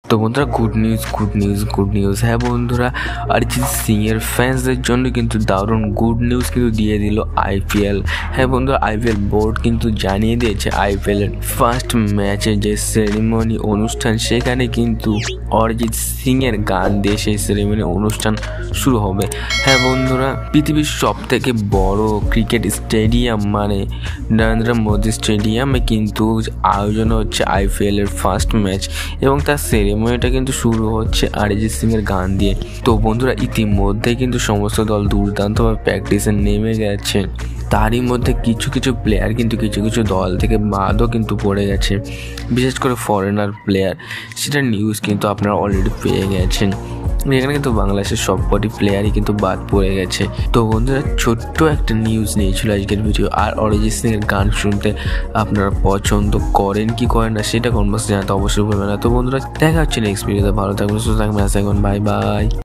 তো বন্ধুরা good news হ্যাঁ বন্ধুরা, অরিজিৎ সিং এর ফ্যান্সদের জন্য কিন্তু দারুণ গুড নিউজ কিন্তু দিয়ে দিল আইপিএল। হ্যাঁ বন্ধুরা, আইপিএল বোর্ড কিন্তু জানিয়ে দিয়েছে আইপিএল এর ফার্স্ট ম্যাচে যে সেরিমনি অনুষ্ঠান, সেখানে কিন্তু অরিজিৎ সিং এর গান দিয়ে সেই সেরিমনি অনুষ্ঠান শুরু হবে। হ্যাঁ বন্ধুরা, পৃথিবীর সব থেকে বড় ক্রিকেট স্টেডিয়াম মানে নরেন্দ্র মোদী স্টেডিয়ামে কিন্তু আয়োজন হচ্ছে আইপিএল এর ফার্স্ট ম্যাচ, এবং তার সেরেমনিটা কিন্তু শুরু হচ্ছে অরিজিৎ সিং এর গান দিয়ে। তো বন্ধুরা, ইতিমধ্যে কিন্তু সমস্ত দল দুর্দান্তভাবে প্র্যাকটিসে নেমে গেছে। তারই মধ্যে কিছু প্লেয়ার কিন্তু কিছু দল থেকে বাদও কিন্তু পড়ে গেছে, বিশেষ করে ফরেনার প্লেয়ার। সেটার নিউজ কিন্তু আপনারা অলরেডি পেয়ে গেছেন। এখানে কিন্তু বাংলাদেশের সবকটি প্লেয়ারই কিন্তু বাদ পড়ে গেছে। তো বন্ধুরা, ছোট্ট একটা নিউজ নিয়েছিল আজকের ভিডিও। আর অরিজিৎ সিং এর গান শুনতে আপনারা পছন্দ করেন কি করেন না সেটা কমেন্ট বক্সে জানাতে অবশ্যই ভুলবেন না। তো বন্ধুরা, দেখা হচ্ছে নেক্সট ভিডিওতে। ভালো থাকবেন, সুস্থ থাকবেন, বাই বাই।